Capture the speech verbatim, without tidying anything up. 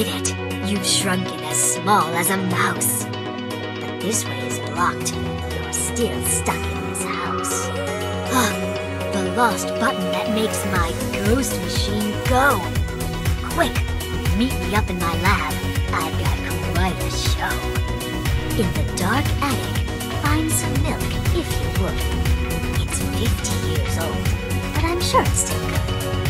did it. You've shrunken as small as a mouse. But this way is blocked. You're still stuck in this house. Ah, the lost button that makes my ghost machine go. Quick, meet me up in my lab. I've got quite a show. In the dark attic, find some milk, if you would. It's fifty years old, but I'm sure it's still good.